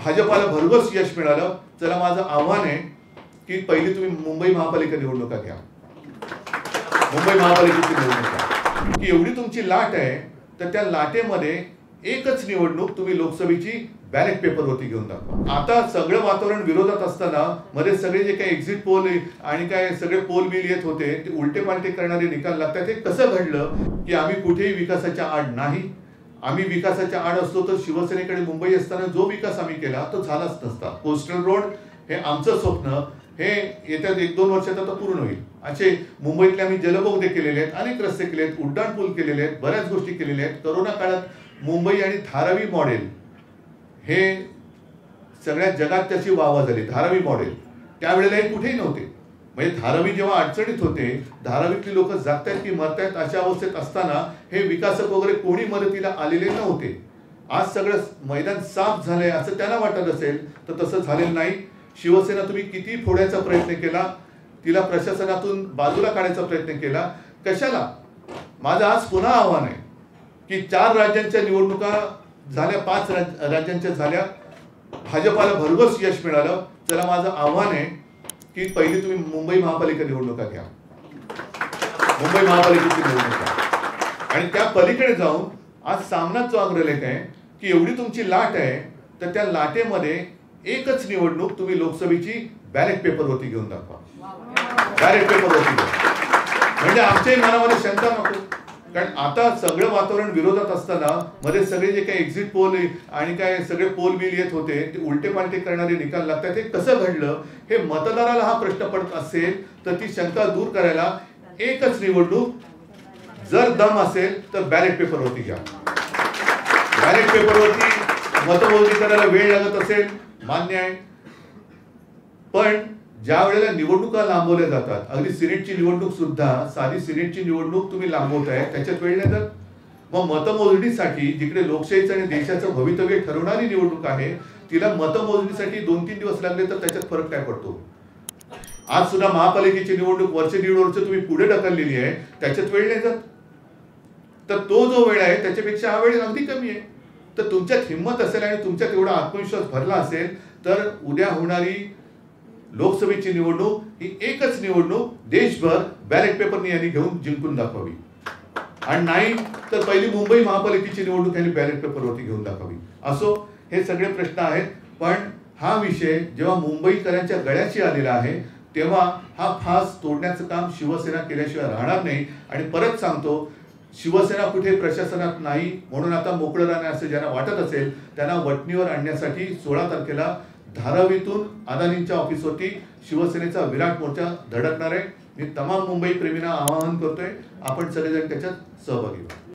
भाजपाला भरघोस यश मिळालं. चला, माझं आव्हान आहे की पहिली तुम्ही मुंबई महापालिका निवडणुका घ्या. मुंबई महापालिकेची निवडणूक की एवढी तुमची लाट आहे तर त्या लाटेमध्ये एकच निवडणूक तुम्ही लोकसभेची बॅलेट पेपरवरती घेऊन दाखवा. आता सगळं वातावरण विरोधात असताना मध्ये सगळे जे काही एक्झिट पोल आणि काय सगळे पोल बिल येत होते ते उलटे पालटे करणारे निकाल लागतात. हे कसं घडलं की आम्ही कुठेही विकासाच्या आड नाही. आम्ही विकासाच्या आड असतो तर शिवसेनेकडे मुंबई असताना जो विकास आम्ही केला तो झालाच नसता. कोस्टल रोड हे आमचं स्वप्न हे येत्या 1-2 वर्षात आता पूर्ण होईल. असे मुंबईतले आम्ही जलबोगदे केलेले आहेत, अनेक रस्ते केले आहेत, उड्डाण पूल केलेले आहेत, बऱ्याच गोष्टी केलेल्या आहेत. करोना काळात मुंबई आणि धारावी मॉडेल हे सगळ्या जगात त्याची वाहवा झाली. धारावी मॉडेल त्यावेळेलाही कुठेही नव्हते. म्हणजे धारावी जेव्हा अडचणीत होते, धारावीतली लोक जगतायत की मरतायत अशा अवस्थेत असताना हे विकासक वगैरे कोणी मदतीला आलेले नव्हते. आज सगळं मैदान साफ झालंय असं त्यांना वाटत असेल तर तसं झालेलं नाही. शिवसेना तुम्ही किती फोडायचा प्रयत्न केला, तिला प्रशासनातून बाजूला काढायचा प्रयत्न केला, कशाला? माझं आज पुन्हा आव्हान आहे की 4 राज्यांच्या निवडणुका झाल्या, 5 राज्यांच्या झाल्या, भाजपाला भरघोस यश मिळालं. चला, माझं आव्हान आहे की पहिली तुम्ही मुंबई महापालिका निवडणुका घ्या. मुंबई महापालिकेची निवडणुका आणि त्या पलीकडे जाऊन आज सामनात जो अग्रलेख आहे की एवढी तुमची लाट आहे तर त्या लाटेमध्ये एकच निवडणूक तुम्ही लोकसभेची बॅलेट पेपरवरती घेऊन दाखवा. बॅलेट पेपरवरती म्हणजे आमच्याही मनामध्ये शंका नको. कारण आता सगळं वातावरण विरोधात असताना मध्ये सगळे जे काही एक्झिट पोल आणि काय सगळे पोल बिल येत होते ते उलटे पालटे करणारे निकाल लागतात. हे कसं घडलं? हे मतदाराला हा प्रश्न पडत असेल तर ती शंका दूर करायला एकच निवडणूक, जर दम असेल तर बॅलेट पेपरवरती घ्या. बॅलेट पेपरवरती मतमोजणी करायला वेळ लागत असेल मान्य आहे, पण ज्या वेळेला निवडणुका लांबवल्या जातात, अगदी सिनेटची निवडणूक सुद्धा, साधी सिनेटची निवडणूक तुम्ही लांबवताय त्याच्यात वेळ नाही जात. मग मतमोजणीसाठी जिकडे लोकशाहीचं आणि देशाचं भवितव्य ठरवणारी निवडणूक आहे तिला मतमोजणीसाठी 2-3 दिवस लागले तर त्याच्यात फरक काय पडतो? आज सुद्धा महापालिकेची निवडणूक वर्ष 1.5 वर्ष तुम्ही पुढे ढकललेली आहे, त्याच्यात वेळ नाही जात. तर तो जो वेळ आहे त्याच्यापेक्षा हा वेळ अगदी कमी आहे. तर तुमच्यात हिंमत असेल आणि तुमच्यात एवढा आत्मविश्वास भरला असेल तर उद्या होणारी लोकसभेची निवडणूक ही एकच निवडणूक देशभर बॅलेट पेपरने यांनी घेऊन जिंकून दाखवावी. आणि नाही तर पहिली मुंबई महापालिकेची निवडणूक यांनी बॅलेट पेपरवरती घेऊन दाखवावी. असो, हे सगळे प्रश्न आहेत, पण हा विषय जेव्हा मुंबईकरांच्या गळ्याशी आलेला आहे तेव्हा हा फास तोडण्याचं काम शिवसेना केल्याशिवाय राहणार नाही. आणि परत सांगतो, शिवसेना कुठे प्रशासनात नाही म्हणून आता मोकळं राहणे असं ज्यांना वाटत असेल त्यांना वटणीवर आणण्यासाठी 16 तारखेला धारावीतून अदानींच्या ऑफिसवरती शिवसेनेचा विराट मोर्चा धडकणार आहे. मी तमाम मुंबई प्रेमींना आवाहन करतोय, आपण सगळेजण त्याच्यात सहभागी व्हा.